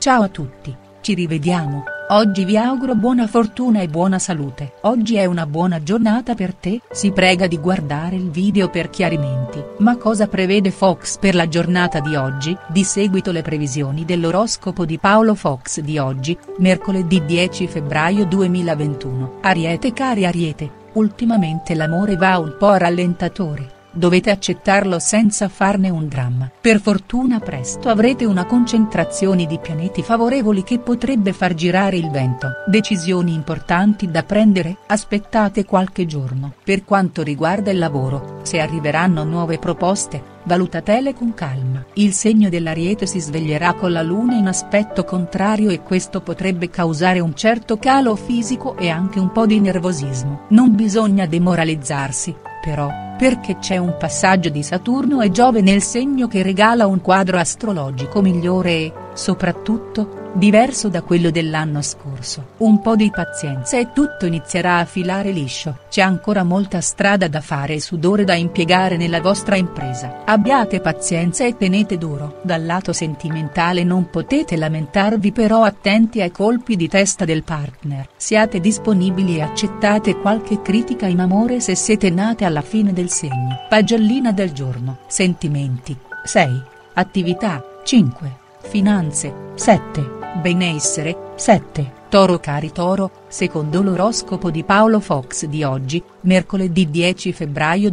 Ciao a tutti, ci rivediamo. Oggi vi auguro buona fortuna e buona salute. Oggi è una buona giornata per te. Si prega di guardare il video per chiarimenti. Ma cosa prevede Fox per la giornata di oggi? Di seguito le previsioni dell'oroscopo di Paolo Fox di oggi, mercoledì 10 febbraio 2021. Ariete. Cari Ariete, ultimamente l'amore va un po' a rallentatore. Dovete accettarlo senza farne un dramma. Per fortuna presto avrete una concentrazione di pianeti favorevoli che potrebbe far girare il vento. Decisioni importanti da prendere, aspettate qualche giorno. Per quanto riguarda il lavoro, se arriveranno nuove proposte, valutatele con calma. Il segno dell'Ariete si sveglierà con la luna in aspetto contrario e questo potrebbe causare un certo calo fisico e anche un po' di nervosismo. Non bisogna demoralizzarsi, però, perché c'è un passaggio di Saturno e Giove nel segno che regala un quadro astrologico migliore e, soprattutto, diverso da quello dell'anno scorso. Un po' di pazienza e tutto inizierà a filare liscio. C'è ancora molta strada da fare e sudore da impiegare nella vostra impresa. Abbiate pazienza e tenete duro. Dal lato sentimentale non potete lamentarvi, però attenti ai colpi di testa del partner. Siate disponibili e accettate qualche critica in amore se siete nate alla fine del segno. Pagellina del giorno. Sentimenti, 6. Attività, 5. Finanze, 7. Benessere, 7. Toro. Cari Toro, secondo l'oroscopo di Paolo Fox di oggi, mercoledì 10 febbraio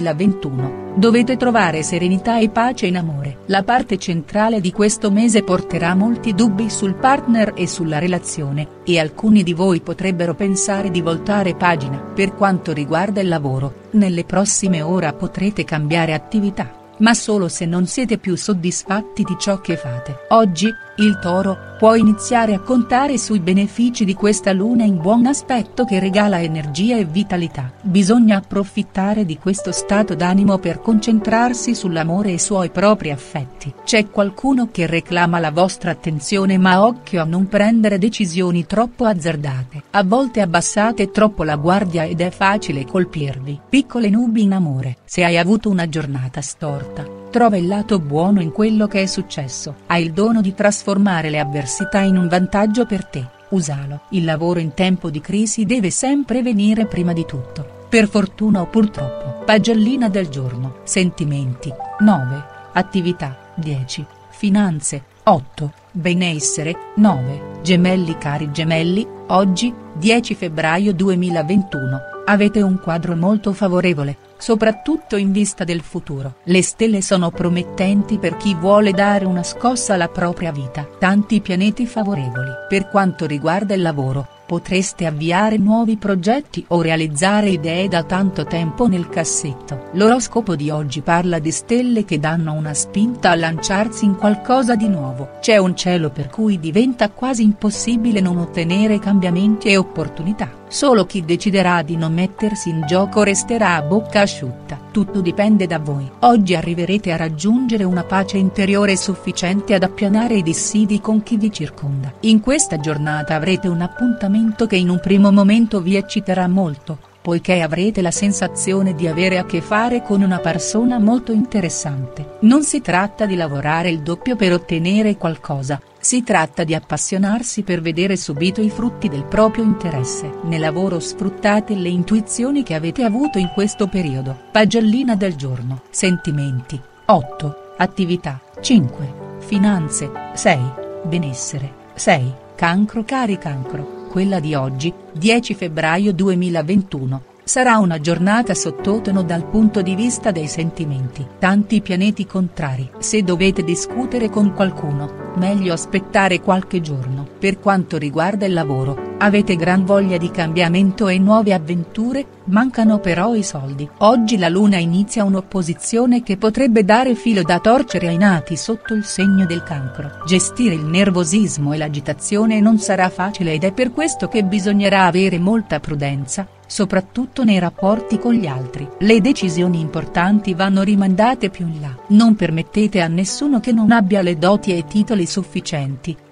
2021, dovete trovare serenità e pace in amore. La parte centrale di questo mese porterà molti dubbi sul partner e sulla relazione, e alcuni di voi potrebbero pensare di voltare pagina. Per quanto riguarda il lavoro, nelle prossime ore potrete cambiare attività, ma solo se non siete più soddisfatti di ciò che fate. Oggi, il Toro, può iniziare a contare sui benefici di questa luna in buon aspetto che regala energia e vitalità. Bisogna approfittare di questo stato d'animo per concentrarsi sull'amore e sui propri affetti. C'è qualcuno che reclama la vostra attenzione, ma occhio a non prendere decisioni troppo azzardate. A volte abbassate troppo la guardia ed è facile colpirvi. Piccole nubi in amore. Se hai avuto una giornata storta, trova il lato buono in quello che è successo. Hai il dono di trasformare le avversità in un vantaggio per te, usalo. Il lavoro in tempo di crisi deve sempre venire prima di tutto, per fortuna o purtroppo. Pagellina del giorno. Sentimenti, 9. Attività, 10. Finanze, 8. Benessere, 9. Gemelli. Cari Gemelli, oggi, 10 febbraio 2021, avete un quadro molto favorevole, soprattutto in vista del futuro. Le stelle sono promettenti per chi vuole dare una scossa alla propria vita. Tanti pianeti favorevoli. Per quanto riguarda il lavoro, potreste avviare nuovi progetti o realizzare idee da tanto tempo nel cassetto. L'oroscopo di oggi parla di stelle che danno una spinta a lanciarsi in qualcosa di nuovo. C'è un cielo per cui diventa quasi impossibile non ottenere cambiamenti e opportunità. Solo chi deciderà di non mettersi in gioco resterà a bocca asciutta. Tutto dipende da voi. Oggi arriverete a raggiungere una pace interiore sufficiente ad appianare i dissidi con chi vi circonda. In questa giornata avrete un appuntamento che in un primo momento vi ecciterà molto, poiché avrete la sensazione di avere a che fare con una persona molto interessante. Non si tratta di lavorare il doppio per ottenere qualcosa, si tratta di appassionarsi per vedere subito i frutti del proprio interesse. Nel lavoro sfruttate le intuizioni che avete avuto in questo periodo. Pagellina del giorno. Sentimenti, 8. Attività, 5. Finanze, 6. Benessere, 6. Cancro. Cari Cancro, quella di oggi, 10 febbraio 2021, sarà una giornata sottotono dal punto di vista dei sentimenti. Tanti pianeti contrari. Se dovete discutere con qualcuno, meglio aspettare qualche giorno. Per quanto riguarda il lavoro, avete gran voglia di cambiamento e nuove avventure, mancano però i soldi. Oggi la luna inizia un'opposizione che potrebbe dare filo da torcere ai nati sotto il segno del Cancro. Gestire il nervosismo e l'agitazione non sarà facile ed è per questo che bisognerà avere molta prudenza, soprattutto nei rapporti con gli altri. Le decisioni importanti vanno rimandate più in là. Non permettete a nessuno che non abbia le doti e i titoli sufficienti,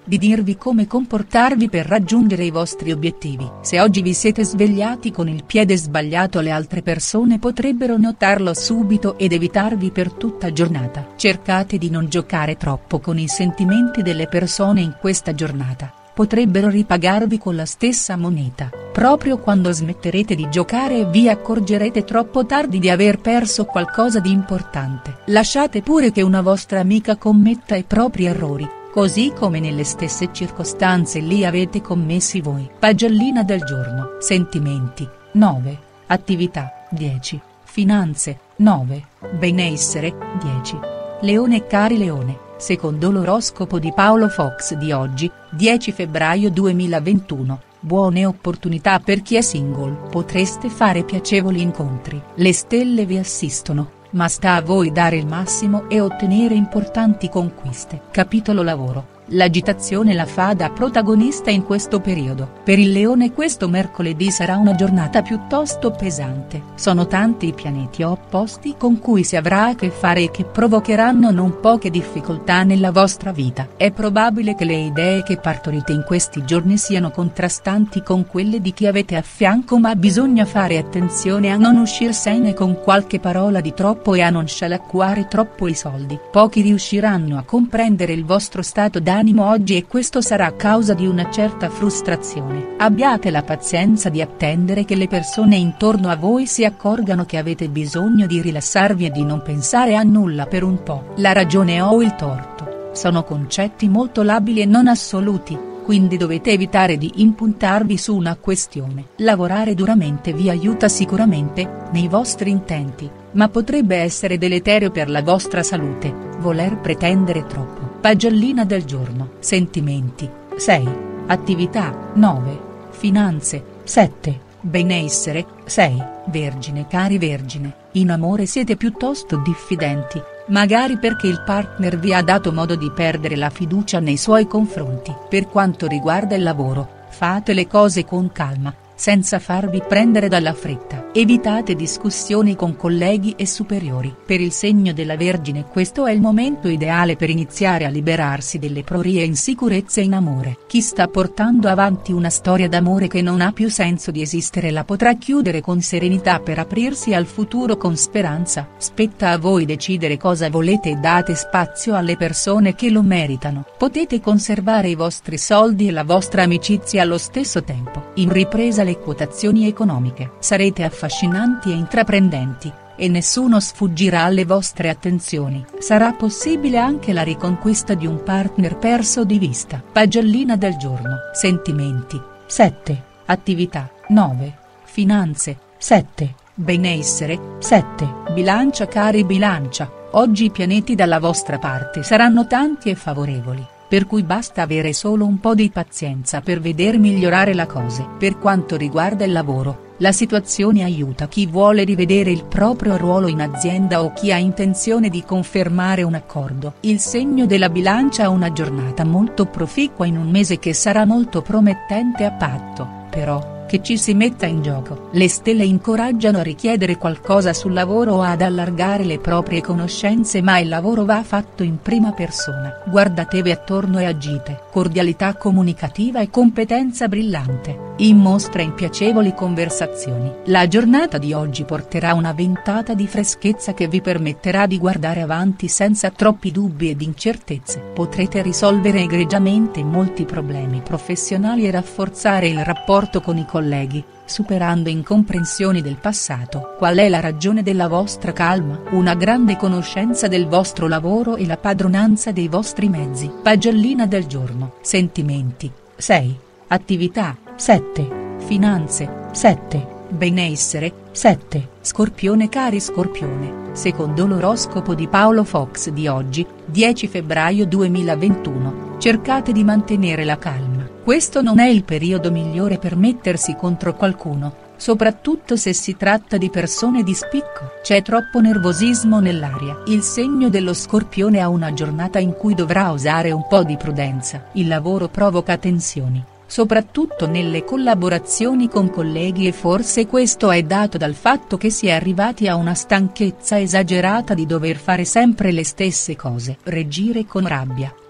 di dirvi come comportarvi per raggiungere i vostri obiettivi. Se oggi vi siete svegliati con il piede sbagliato, le altre persone potrebbero notarlo subito ed evitarvi per tutta giornata. Cercate di non giocare troppo con i sentimenti delle persone in questa giornata. Potrebbero ripagarvi con la stessa moneta, proprio quando smetterete di giocare e vi accorgerete troppo tardi di aver perso qualcosa di importante. Lasciate pure che una vostra amica commetta i propri errori, così come nelle stesse circostanze li avete commessi voi. Pagellina del giorno. Sentimenti, 9, attività, 10, finanze, 9, benessere, 10. Leone. Cari Leone, secondo l'oroscopo di Paolo Fox di oggi, 10 febbraio 2021, buone opportunità per chi è single. Potreste fare piacevoli incontri. Le stelle vi assistono, ma sta a voi dare il massimo e ottenere importanti conquiste. Capitolo lavoro. L'agitazione la fa da protagonista in questo periodo. Per il Leone questo mercoledì sarà una giornata piuttosto pesante. Sono tanti i pianeti opposti con cui si avrà a che fare e che provocheranno non poche difficoltà nella vostra vita. È probabile che le idee che partorite in questi giorni siano contrastanti con quelle di chi avete a fianco, ma bisogna fare attenzione a non uscirsene con qualche parola di troppo e a non scialacquare troppo i soldi. Pochi riusciranno a comprendere il vostro stato d'animo oggi e questo sarà a causa di una certa frustrazione. Abbiate la pazienza di attendere che le persone intorno a voi si accorgano che avete bisogno di rilassarvi e di non pensare a nulla per un po'. La ragione o il torto sono concetti molto labili e non assoluti, quindi dovete evitare di impuntarvi su una questione. Lavorare duramente vi aiuta sicuramente nei vostri intenti, ma potrebbe essere deleterio per la vostra salute voler pretendere troppo. Pagellina del giorno. Sentimenti, 6, attività, 9, finanze, 7, benessere, 6. Vergine. Cari Vergine, in amore siete piuttosto diffidenti, magari perché il partner vi ha dato modo di perdere la fiducia nei suoi confronti. Per quanto riguarda il lavoro, fate le cose con calma, senza farvi prendere dalla fretta. Evitate discussioni con colleghi e superiori. Per il segno della Vergine questo è il momento ideale per iniziare a liberarsi delle proprie insicurezze in amore. Chi sta portando avanti una storia d'amore che non ha più senso di esistere la potrà chiudere con serenità per aprirsi al futuro con speranza. Spetta a voi decidere cosa volete e date spazio alle persone che lo meritano. Potete conservare i vostri soldi e la vostra amicizia allo stesso tempo. In ripresa le quotazioni economiche. Sarete affascinanti e intraprendenti, e nessuno sfuggirà alle vostre attenzioni. Sarà possibile anche la riconquista di un partner perso di vista. Pagellina del giorno. Sentimenti, 7, attività, 9, finanze, 7, benessere, 7. Bilancia. Cari Bilancia, oggi i pianeti dalla vostra parte saranno tanti e favorevoli, per cui basta avere solo un po' di pazienza per veder migliorare le cose. Per quanto riguarda il lavoro, la situazione aiuta chi vuole rivedere il proprio ruolo in azienda o chi ha intenzione di confermare un accordo. Il segno della Bilancia ha una giornata molto proficua in un mese che sarà molto promettente a patto, però, che ci si metta in gioco. Le stelle incoraggiano a richiedere qualcosa sul lavoro o ad allargare le proprie conoscenze, ma il lavoro va fatto in prima persona. Guardatevi attorno e agite. Cordialità comunicativa e competenza brillante, in mostra in piacevoli conversazioni. La giornata di oggi porterà una ventata di freschezza che vi permetterà di guardare avanti senza troppi dubbi ed incertezze. Potrete risolvere egregiamente molti problemi professionali e rafforzare il rapporto con i colleghi, superando incomprensioni del passato. Qual è la ragione della vostra calma? Una grande conoscenza del vostro lavoro e la padronanza dei vostri mezzi. Pagellina del giorno. Sentimenti, 6, attività, 7, finanze, 7, benessere, 7. Scorpione. Cari Scorpione, secondo l'oroscopo di Paolo Fox di oggi, 10 febbraio 2021, cercate di mantenere la calma. Questo non è il periodo migliore per mettersi contro qualcuno, soprattutto se si tratta di persone di spicco. C'è troppo nervosismo nell'aria. Il segno dello Scorpione ha una giornata in cui dovrà usare un po' di prudenza. Il lavoro provoca tensioni, soprattutto nelle collaborazioni con colleghi, e forse questo è dato dal fatto che si è arrivati a una stanchezza esagerata di dover fare sempre le stesse cose. Reagire con rabbia,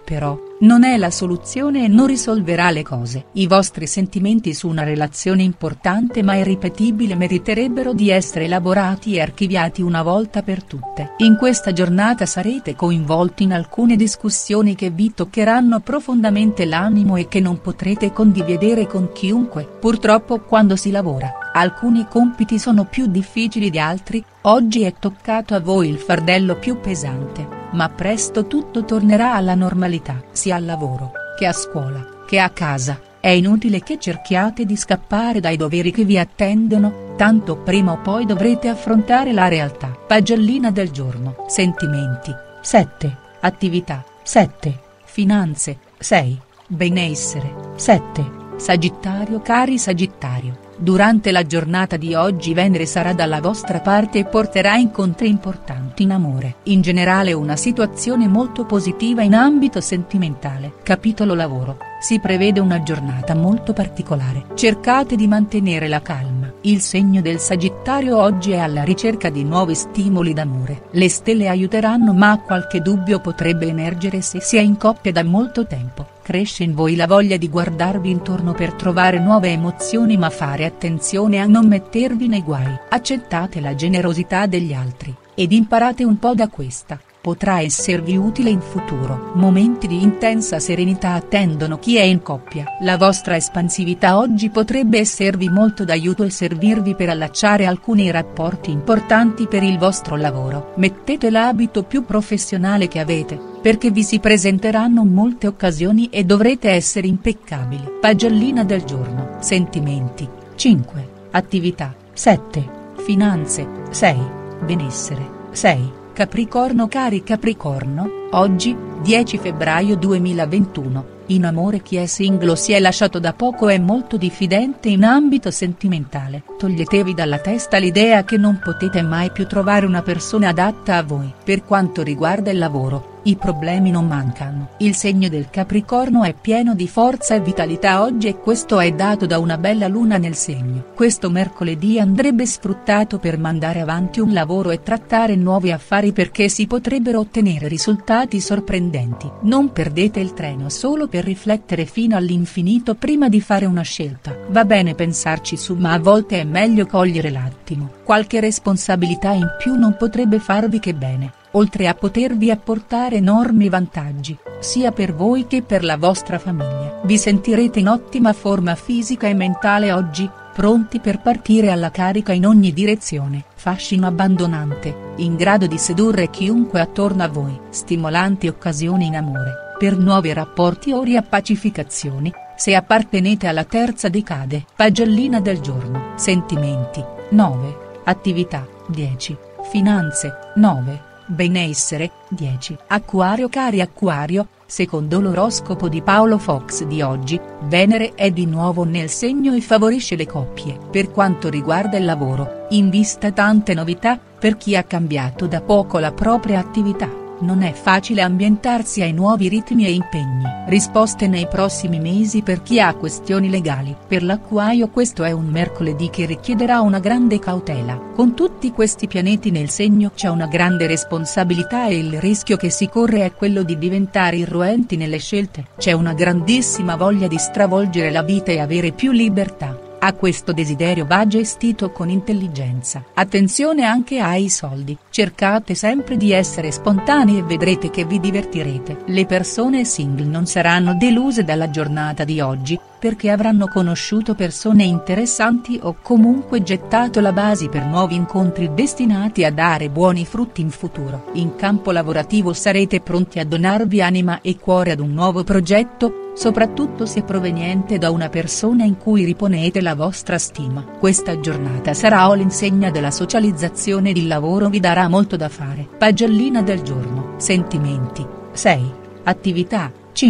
Però, non è la soluzione e non risolverà le cose. I vostri sentimenti su una relazione importante ma irripetibile meriterebbero di essere elaborati e archiviati una volta per tutte. In questa giornata sarete coinvolti in alcune discussioni che vi toccheranno profondamente l'animo e che non potrete condividere con chiunque. Purtroppo quando si lavora, alcuni compiti sono più difficili di altri, oggi è toccato a voi il fardello più pesante. Ma presto tutto tornerà alla normalità. Sia al lavoro, che a scuola, che a casa, è inutile che cerchiate di scappare dai doveri che vi attendono, tanto prima o poi dovrete affrontare la realtà. Pagellina del giorno. Sentimenti, 7, attività, 7, finanze, 6, benessere, 7, Sagittario. Cari Sagittario, durante la giornata di oggi Venere sarà dalla vostra parte e porterà incontri importanti in amore. In generale una situazione molto positiva in ambito sentimentale. Capitolo lavoro. Si prevede una giornata molto particolare. Cercate di mantenere la calma. Il segno del Sagittario oggi è alla ricerca di nuovi stimoli d'amore. Le stelle aiuteranno ma qualche dubbio potrebbe emergere se si è in coppia da molto tempo. Cresce in voi la voglia di guardarvi intorno per trovare nuove emozioni ma fare attenzione a non mettervi nei guai. Accettate la generosità degli altri, ed imparate un po' da questa. Potrà esservi utile in futuro. Momenti di intensa serenità attendono chi è in coppia. La vostra espansività oggi potrebbe esservi molto d'aiuto e servirvi per allacciare alcuni rapporti importanti per il vostro lavoro. Mettete l'abito più professionale che avete, perché vi si presenteranno molte occasioni e dovrete essere impeccabili. Pagellina del giorno. Sentimenti, 5, attività, 7, finanze, 6, benessere, 6. Capricorno. Cari Capricorno, oggi, 10 febbraio 2021, in amore chi è single o si è lasciato da poco è molto diffidente in ambito sentimentale. Toglietevi dalla testa l'idea che non potete mai più trovare una persona adatta a voi. Per quanto riguarda il lavoro, i problemi non mancano. Il segno del Capricorno è pieno di forza e vitalità oggi e questo è dato da una bella luna nel segno. Questo mercoledì andrebbe sfruttato per mandare avanti un lavoro e trattare nuovi affari perché si potrebbero ottenere risultati sorprendenti. Non perdete il treno solo per riflettere fino all'infinito prima di fare una scelta. Va bene pensarci su ma a volte è meglio cogliere l'attimo. Qualche responsabilità in più non potrebbe farvi che bene, oltre a potervi apportare enormi vantaggi, sia per voi che per la vostra famiglia. Vi sentirete in ottima forma fisica e mentale oggi, pronti per partire alla carica in ogni direzione. Fascino abbandonante, in grado di sedurre chiunque attorno a voi. Stimolanti occasioni in amore, per nuovi rapporti o riappacificazioni, se appartenete alla terza decade. Pagellina del giorno. Sentimenti, 9, attività, 10, finanze, 9. Benessere, 10. Acquario. Cari Acquario, secondo l'oroscopo di Paolo Fox di oggi, Venere è di nuovo nel segno e favorisce le coppie. Per quanto riguarda il lavoro, in vista tante novità, per chi ha cambiato da poco la propria attività. Non è facile ambientarsi ai nuovi ritmi e impegni. Risposte nei prossimi mesi per chi ha questioni legali. Per l'Acquario questo è un mercoledì che richiederà una grande cautela. Con tutti questi pianeti nel segno c'è una grande responsabilità e il rischio che si corre è quello di diventare irruenti nelle scelte. C'è una grandissima voglia di stravolgere la vita e avere più libertà. A questo desiderio va gestito con intelligenza. Attenzione anche ai soldi. Cercate sempre di essere spontanei e vedrete che vi divertirete. Le persone single non saranno deluse dalla giornata di oggi, perché avranno conosciuto persone interessanti o comunque gettato la base per nuovi incontri destinati a dare buoni frutti in futuro. In campo lavorativo sarete pronti a donarvi anima e cuore ad un nuovo progetto, soprattutto se proveniente da una persona in cui riponete la vostra stima. Questa giornata sarà all'insegna della socializzazione ed il lavoro vi darà molto da fare. Pagellina del giorno. Sentimenti, 6, attività,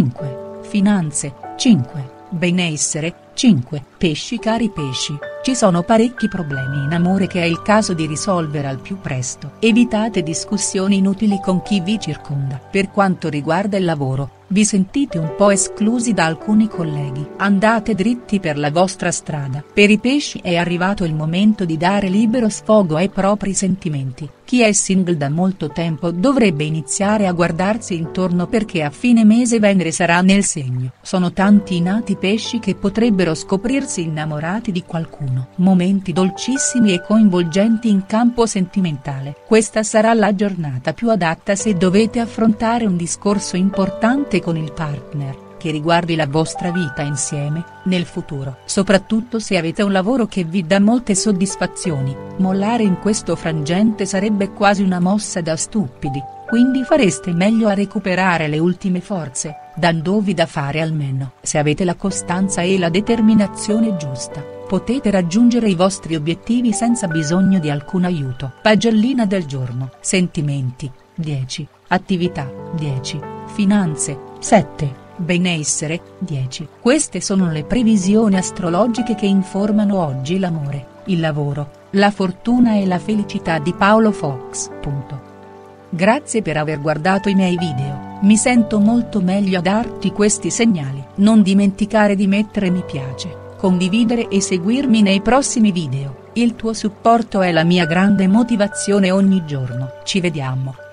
5, finanze, 5, benessere, 5. Pesci. Cari pesci, ci sono parecchi problemi in amore che è il caso di risolvere al più presto. Evitate discussioni inutili con chi vi circonda. Per quanto riguarda il lavoro, Vi sentite un po' esclusi da alcuni colleghi? Andate dritti per la vostra strada. Per i pesci è arrivato il momento di dare libero sfogo ai propri sentimenti. Chi è single da molto tempo dovrebbe iniziare a guardarsi intorno perché a fine mese Venere sarà nel segno. Sono tanti i nati pesci che potrebbero scoprirsi innamorati di qualcuno. Momenti dolcissimi e coinvolgenti in campo sentimentale. Questa sarà la giornata più adatta se dovete affrontare un discorso importante con il partner, che riguardi la vostra vita insieme, nel futuro. Soprattutto se avete un lavoro che vi dà molte soddisfazioni, mollare in questo frangente sarebbe quasi una mossa da stupidi, quindi fareste meglio a recuperare le ultime forze, dandovi da fare almeno. Se avete la costanza e la determinazione giusta, potete raggiungere i vostri obiettivi senza bisogno di alcun aiuto. Pagellina del giorno. Sentimenti, 10, attività, 10, finanze, 7. Benessere, 10. Queste sono le previsioni astrologiche che informano oggi l'amore, il lavoro, la fortuna e la felicità di Paolo Fox. Grazie per aver guardato i miei video, mi sento molto meglio a darti questi segnali. Non dimenticare di mettere mi piace, condividere e seguirmi nei prossimi video, il tuo supporto è la mia grande motivazione ogni giorno. Ci vediamo.